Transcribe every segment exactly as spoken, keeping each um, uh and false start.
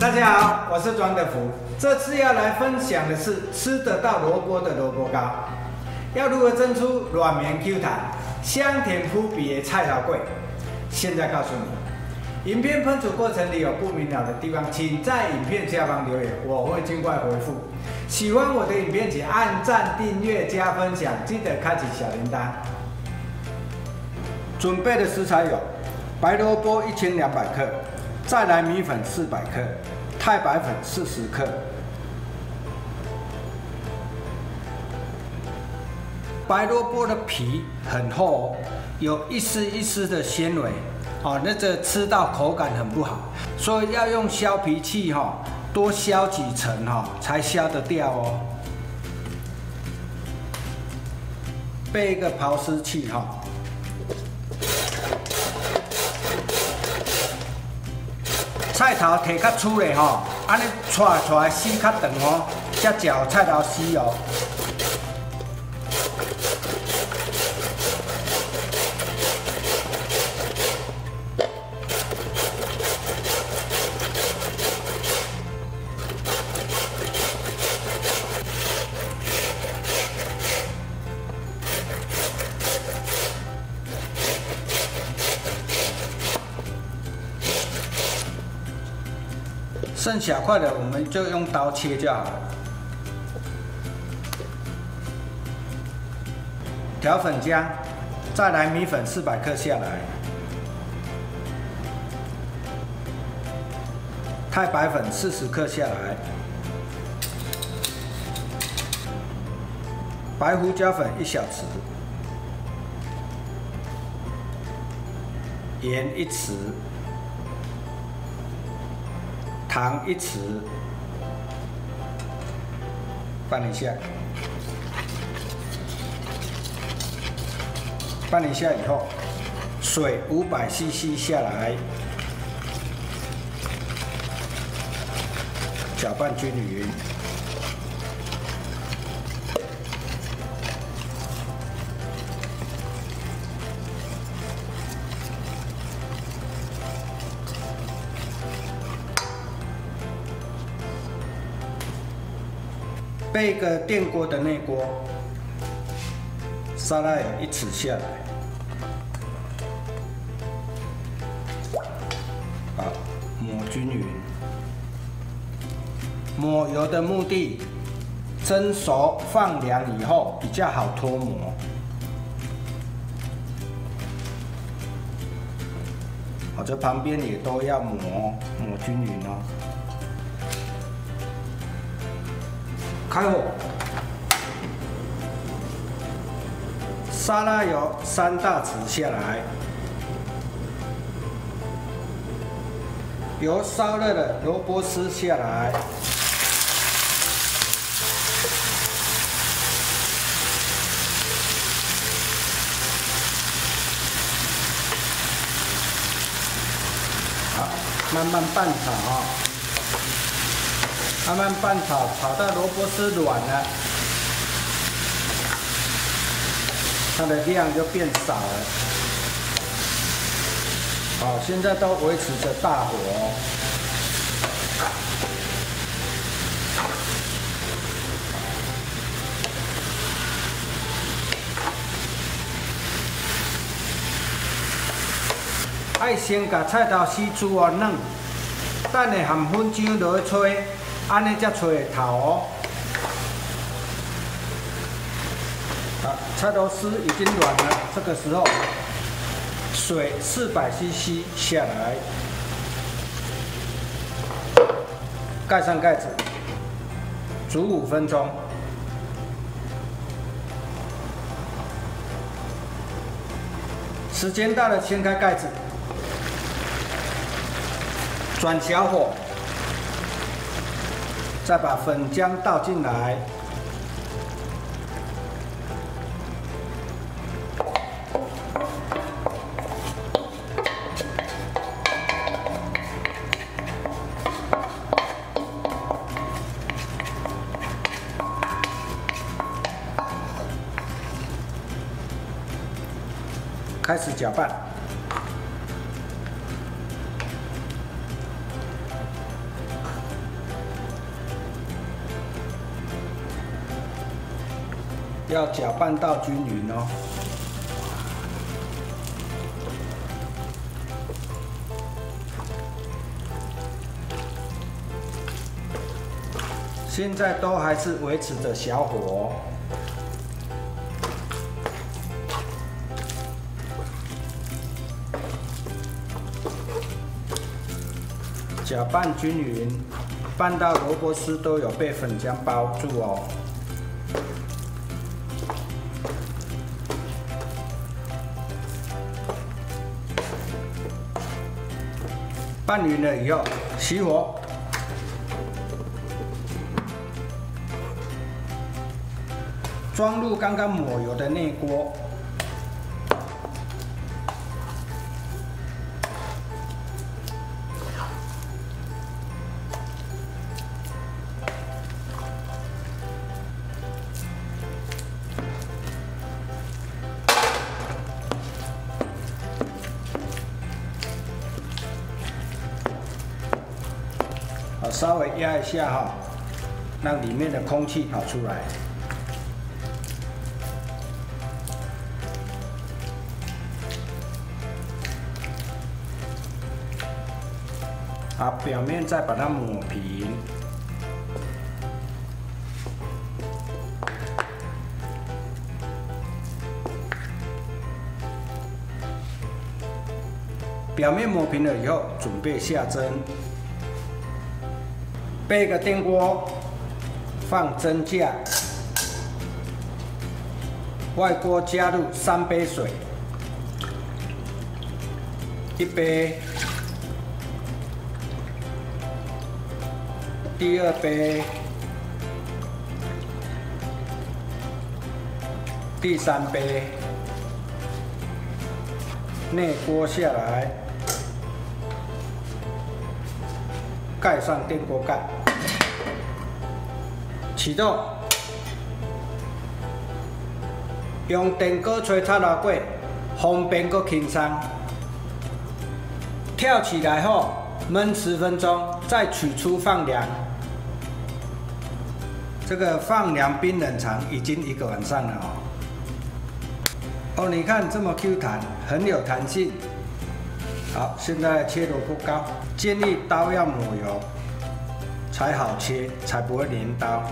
大家好，我是庄德福。这次要来分享的是吃得到萝卜的萝卜糕，要如何蒸出软绵 Q 弹、香甜扑鼻的菜头粿？现在告诉你，影片烹煮过程里有不明了的地方，请在影片下方留言，我会尽快回复。喜欢我的影片，请按赞、订阅、加分享，记得开启小铃铛。准备的食材有白萝卜一千两百克。 再来米粉四百克，太白粉四十克。白萝卜的皮很厚哦，有一丝一丝的纤维哦，那这吃到口感很不好，所以要用削皮器哈、哦，多削几层哈、哦，才削得掉哦。备一个刨丝器哈、哦。 菜头摕较粗的吼，安尼搓出来丝较长哦，才嚼菜头丝哦。剩小块的我们就用刀切就好了。调粉浆，再来米粉四百克下来，太白粉四十克下来，白胡椒粉一小匙，盐一匙。 糖一匙，拌一下，拌一下以后，水五百 C C 下来，搅拌均匀。备一个电锅的内锅，沙拉油一匙下来，好，抹均匀。抹油的目的，蒸熟放凉以后比较好脱模。好，这旁边也都要抹抹均匀哦。 开火，沙拉油三大匙下来，油烧热了，萝卜丝下来，好，慢慢拌炒啊。 慢慢拌炒，炒到萝卜丝软了，它的量就变少了。好，现在都维持着大火哦。爱先把菜头丝煮哦软，等下含粉浆落去吹。 安尼才吹会透哦。好，菜头丝已经软了，这个时候水四百 C C 下来，盖上盖子，煮五分钟。时间到了，掀开盖子，转小火。 再把粉浆倒进来，开始搅拌。 要搅拌到均匀哦。现在都还是维持着小火哦。搅拌均匀，拌到萝卜丝都有被粉浆包住哦。拌匀了以后，熄火。装入刚刚抹油的内锅。 好，稍微压一下哈，让里面的空气跑出来。好，表面再把它抹平。表面抹平了以后，准备下蒸。 备个电锅，放蒸架，外锅加入三杯水，一杯，第二杯，第三杯，内锅下来，盖上电锅盖。 启动，用电锅吹炒萝卜，方便搁轻松。跳起来后焖十分钟，再取出放凉。这个放凉冰冷藏已经一个晚上了哦。哦，你看这么 Q 弹，很有弹性。好，现在切萝卜糕，建议刀要抹油才好切，才不会粘刀。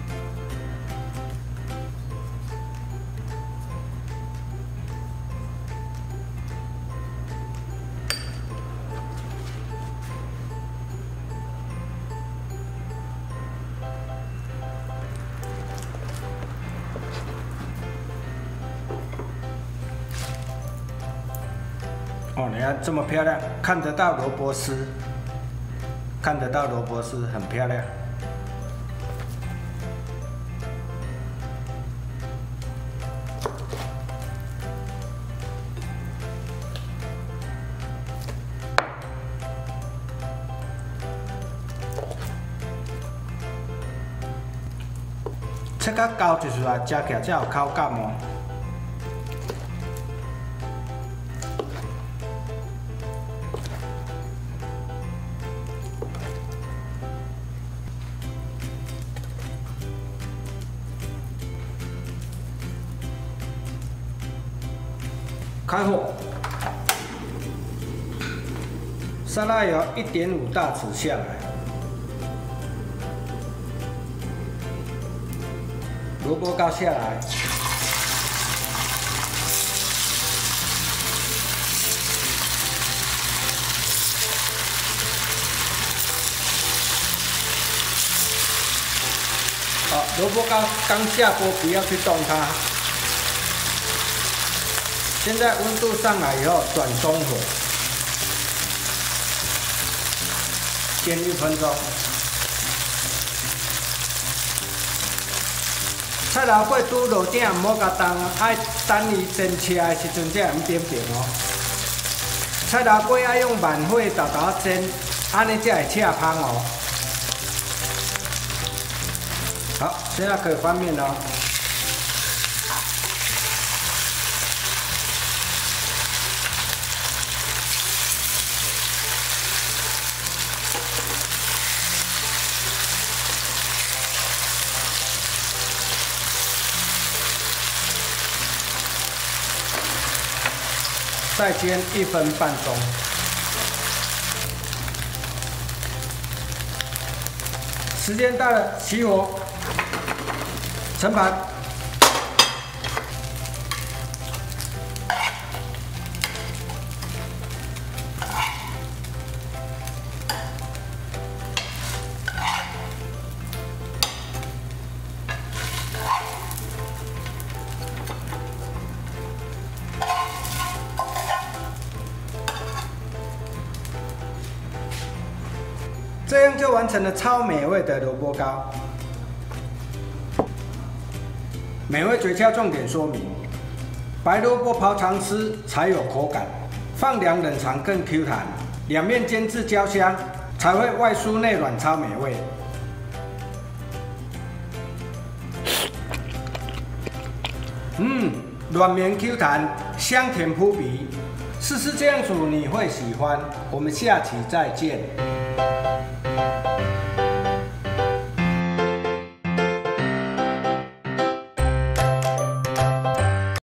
哦，你看这么漂亮，看得到萝卜丝，看得到萝卜丝，很漂亮。切到厚就是来吃起来才有口感哦。 开火，沙拉油一点五大匙下来，萝卜糕下来，好，萝卜糕刚下锅，不要去动它。 现在温度上来以后，转中火，煎一分钟。菜头粿拄落鼎，唔好甲动，爱等伊煎车的时阵才唔点平哦。菜头粿爱用慢火豆豆煎，安尼才会恰香哦。好，现在可以翻面了。 再煎一分半钟。时间到了，起火，盛盘。这样就完成了超美味的萝卜糕。美味诀窍重点说明：白萝卜刨长丝才有口感，放凉冷藏更 Q 弹，两面煎至焦香，才会外酥内软，超美味。嗯，软绵 Q 弹，香甜扑鼻，试试这样煮你会喜欢。我们下期再见。